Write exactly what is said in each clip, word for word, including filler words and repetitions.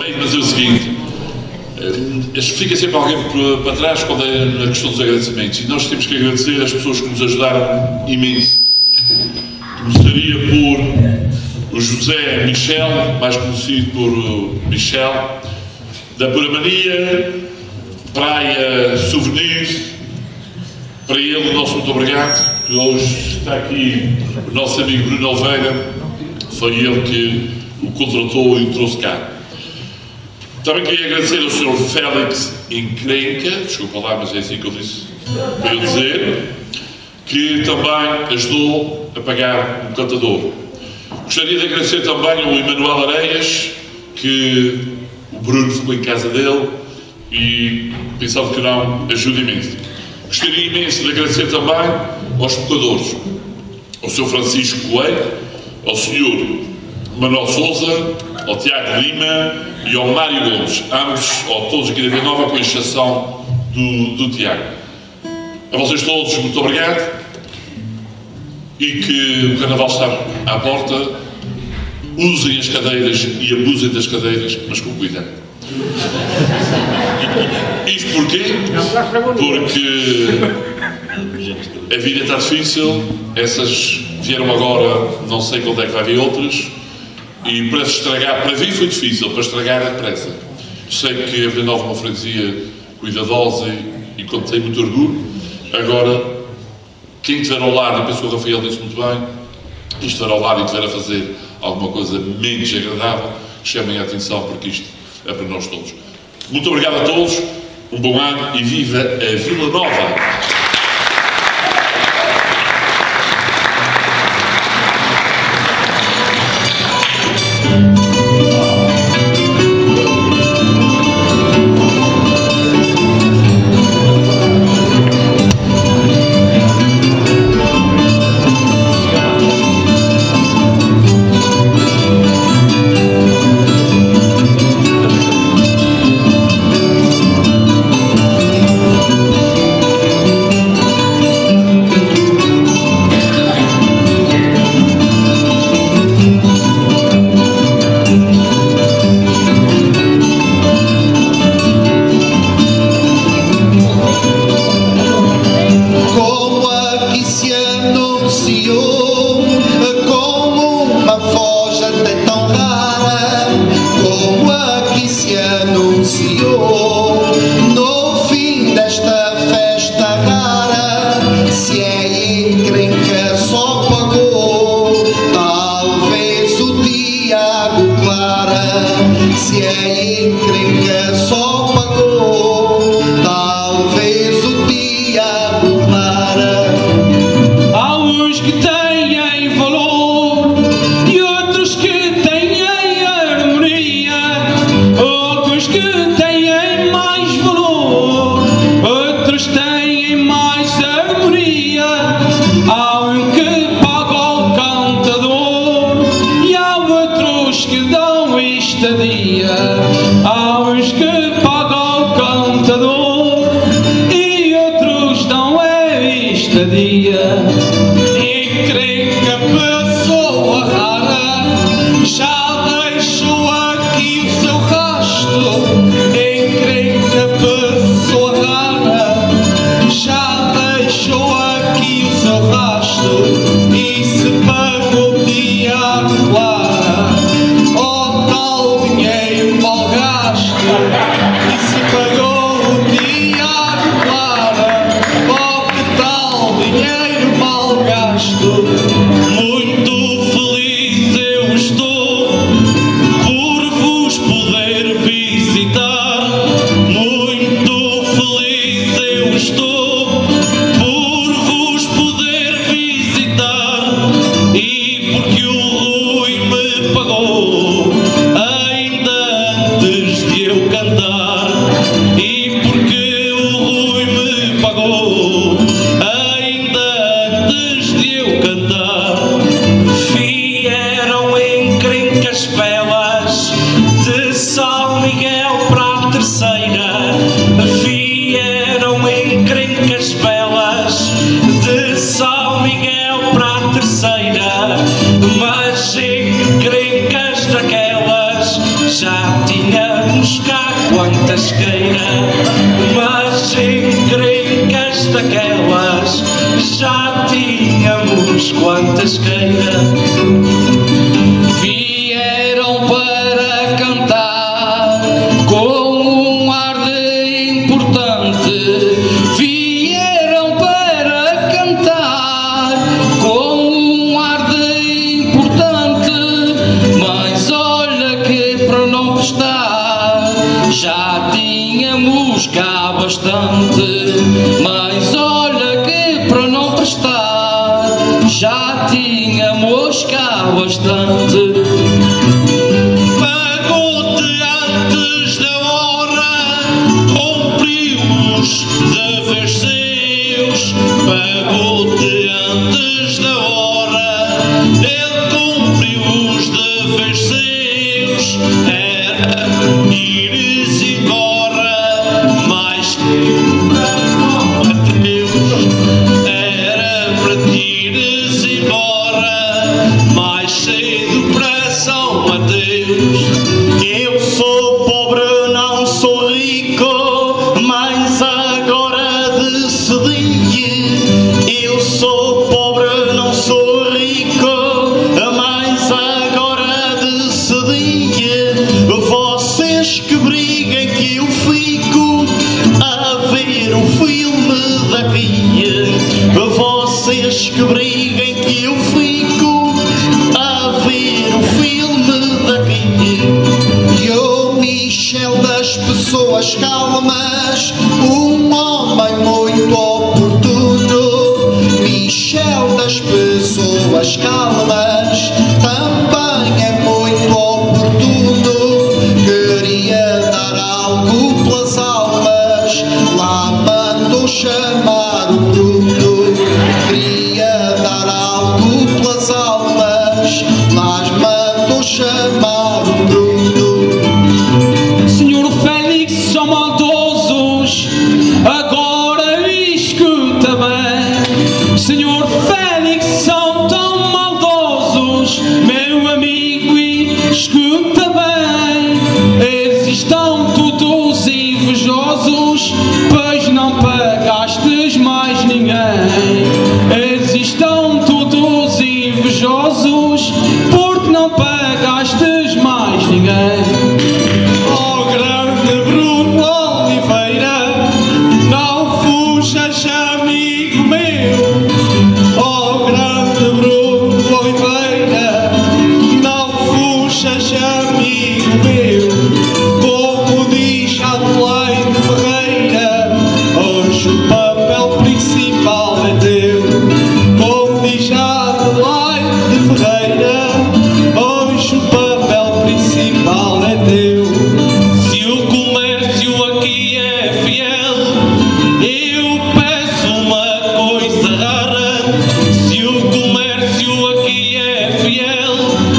tenho, mas é o seguinte, fica sempre alguém para trás quando é a questão dos agradecimentos, e nós temos que agradecer as pessoas que nos ajudaram imenso. Começaria por o José Michel, mais conhecido por Michel, da Puramania, Praia Souvenirs. Para ele, o nosso muito obrigado, que hoje está aqui o nosso amigo Bruno Oliveira, foi ele que o contratou e o trouxe cá. Também queria agradecer ao senhor Félix Encrenca, desculpa lá, mas é assim que eu disse, para eu dizer, que também ajudou a pagar um cantador. Gostaria de agradecer também ao Emanuel Areias, que o Bruno ficou em casa dele e, pensando que não, ajuda imenso. Gostaria imenso de agradecer também aos tocadores, ao senhor Francisco Coelho, ao senhor Manuel Souza, ao Tiago Lima e ao Mário Gomes, ambos, ou todos aqui da Vila Nova, com exceção do, do Tiago. A vocês todos, muito obrigado, e que o Carnaval está à porta. Usem as cadeiras e abusem das cadeiras, mas com cuidado. Isto porquê? Porque a vida está difícil, essas vieram agora, não sei quando é que vai vir outras, e para se estragar, para vir foi difícil, para estragar é depressa. Sei que a Vila Nova é uma freguesia cuidadosa e, e contém muito orgulho. Agora, quem estiver ao lado, e penso que o Rafael disse muito bem, quem estiver ao lado e estiver a fazer alguma coisa menos agradável, chamem a atenção, porque isto é para nós todos. Muito obrigado a todos, um bom ano e viva a Vila Nova! Mas encrencas daquelas já tinha. tínhamos cá quantas queira, mas encrencas daquelas já tínhamos quantas queira. Vieram para cantar com um ar de importante, vieram para cantar com um ar de importante, mas olha que para não prestar já tínhamos cá bastante, mas olha que para não prestar já tínhamos cá bastante. Pagou-te antes da hora, cumpriu-os deveres seus. Pagou-te antes da hora, ele cumpriu os deveres seus. Era ires embora mais tempo para Deus. Era para ti ires embora mais cedo para São Mateus. Eu sou pobre, não sou rico, mas agora decidi. Eu sou pobre, não sou rico, mas agora decidi. Vocês que briguem que eu fico a ver o filme daqui. Vocês que briguem que eu fico a ver o filme daqui. Eu, Michel das pessoas calmas, um homem muito oportuno. Michel das pessoas calmas, também é muito oportuno. Queria dar algo pelas almas, lá mandou chamar o Bruno. Queria dar algo pelas almas, mas mandou chamar o Bruno. Senhor Félix, são maldosos, agora escuta bem. Senhor Félix, são tão maldosos, meu amigo, escuta bem. Eles estão todos invejosos, pois não pagastes mais ninguém. Eles estão todos invejosos, porque não pagastes mais ninguém. Oh, grande Bruno Oliveira, não fujas, amigo meu. Oh, grande Bruno Oliveira, não fujas, amigo meu. Como diz Adelaide Ferreira, hoje o papel principal é teu. Como diz Adelaide Ferreira, hoje o papel principal é teu. Se o comércio aqui é fiel, eu peço uma coisa rara. Se o comércio aqui é fiel,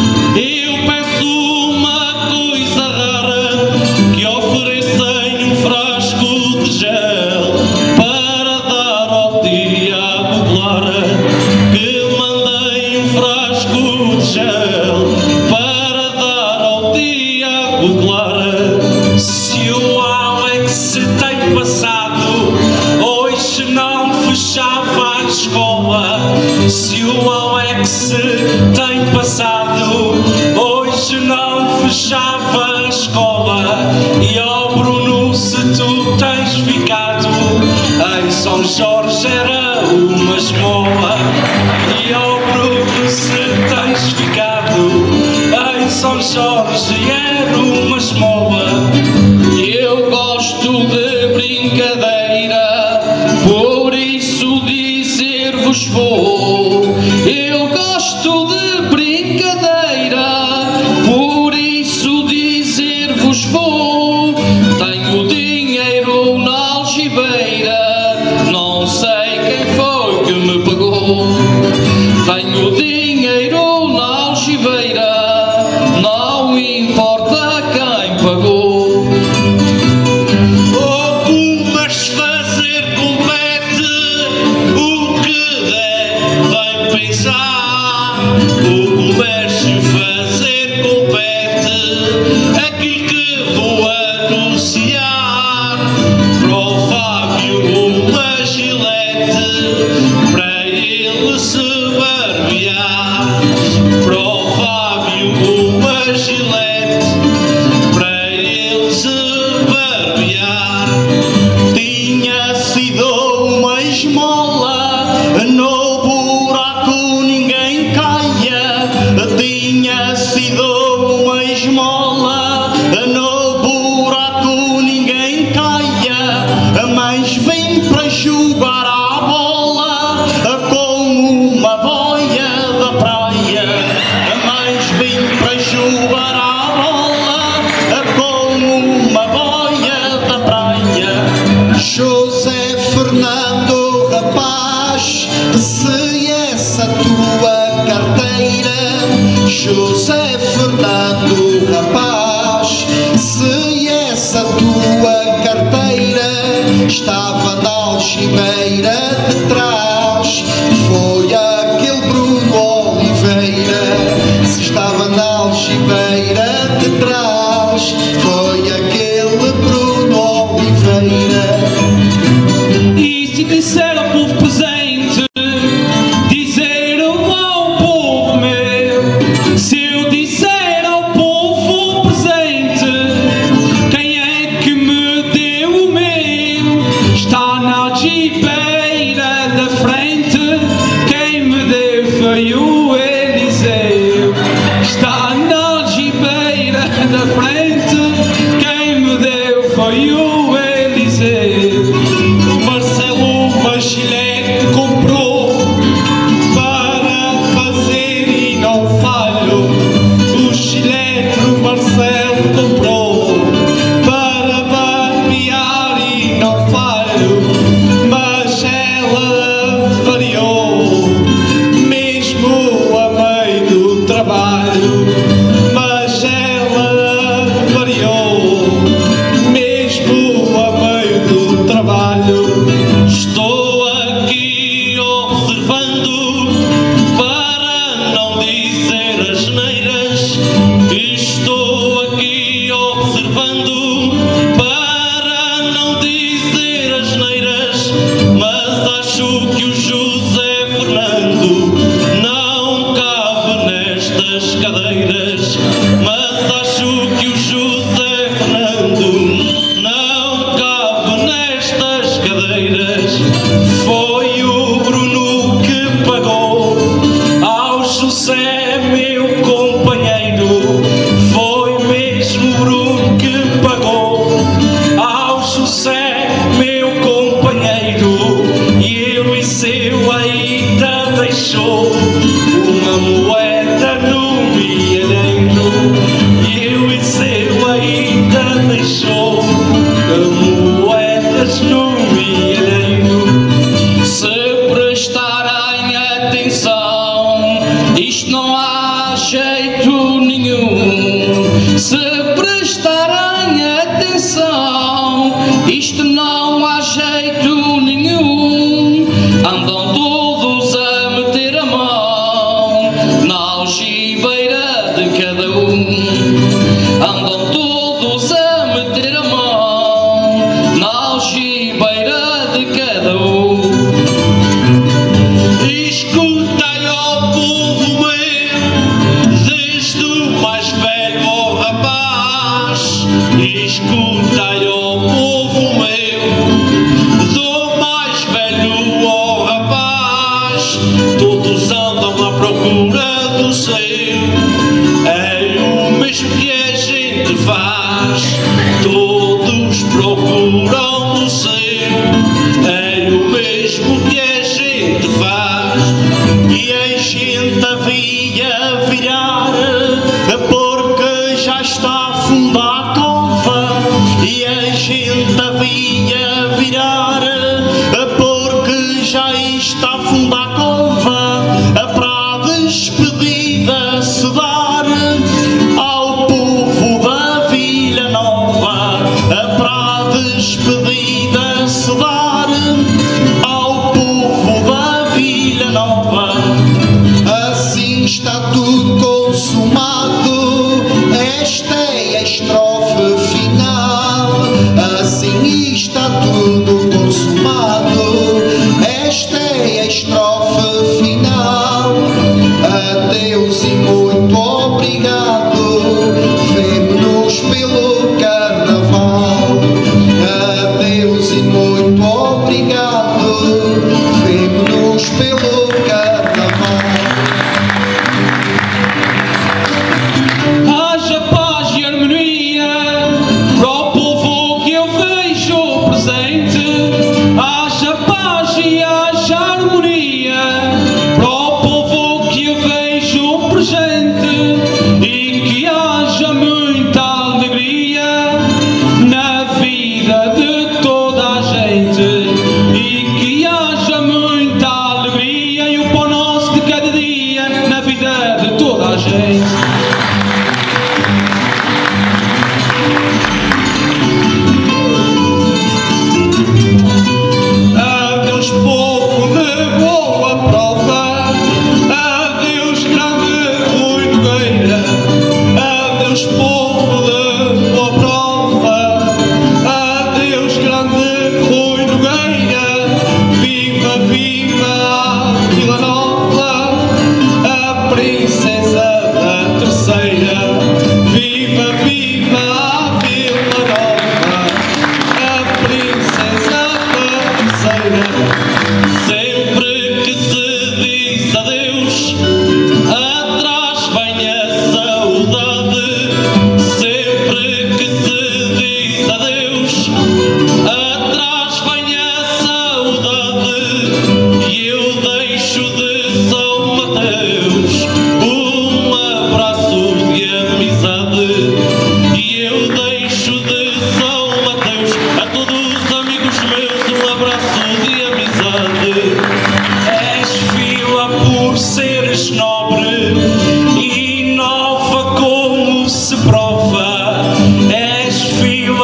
eu peço uma coisa rara, que oferecem um frasco de gel para dar ao Tiago Clara. Que mandem um frasco de gel para dar ao Tiago Clara. Se o Alex tem passado, hoje não fechava a escola. Se o Alex tem passado, hoje não fechava a escola. E ao Bruno, se tu tens ficado em São Jorge, era uma esmola. E ao Bruno, se tens ficado em São Jorge, era uma esmola. Eu gosto de brincadeira, por isso dizer-vos vou. Eu gosto de brincadeira, por isso dizer-vos vou. Tenho dinheiro na algibeira, não sei quem foi que me pagou. a carteira, estava na algibeira de trás. Foi aquele Bruno Oliveira, se estava na algibeira de trás. Foi aquele Bruno Oliveira. E se disser ao povo presente, dizer ao povo meu. Se eu disser ao povo presente, quem é que me deu o meu? Está na algibeira da frente, quem me deu foi o Eliseu. Está na algibeira da frente, quem me deu foi o Eliseu. Marcelo uma gilete comprou para fazer e não falho. O gilete o Marcelo comprou para barbear e não falho. Mas ela variou mesmo a meio do trabalho. Mas ela variou mesmo a meio do trabalho. Estou aqui observando para não dizer asneiras. Estou aqui observando para não dizer asneiras. Mas acho que o José Fernando não cabe nestas cadeiras. Mas acho que o José Fernando não cabe nestas cadeiras. Foi o Bruno que pagou ao José, meu companheiro. Foi mesmo o Bruno que pagou ao José, meu companheiro. E Eliseu ainda deixou uma moeda no milheiro. E Eliseu ainda deixou moedas no milheiro. Se prestarem atenção, isto não há jeito nenhum. Se prestarem atenção, isto não há jeito nenhum. Andam todos a meter a mão na algibeira de cada um. Andam todos a meter a mão na algibeira de cada um. Escutai, ó povo meu, desde o mais velho ao rapaz. Escutai, ó povo meu, do mais velho ao rapaz. Todos andam à procura do seu, é o mesmo que a gente faz. Todos procuram o seu, é o mesmo que a gente faz. E a gente havia virar, porque já está a afundar a cova. E a gente havia virar, porque já está a afundar a cova. Para a despedida se dar ao povo da Vila Nova. Para a despedida se dar ao povo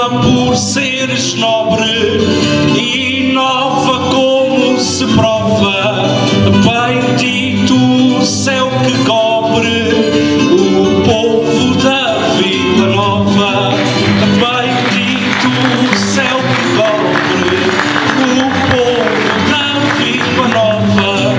mesma por seres nobre e nova como se prova. Bendito o céu que cobre o povo da Vila Nova. Bendito o céu que cobre o povo da Vila Nova.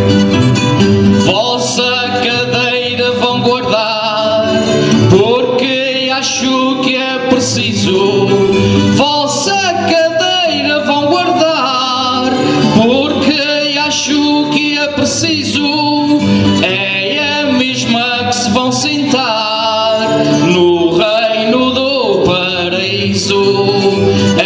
Vossa cadeira vão guardar, porque acho que é preciso. Vossa cadeira vão guardar, porque acho que é preciso. É a mesma que se vão sentar no reino do paraíso.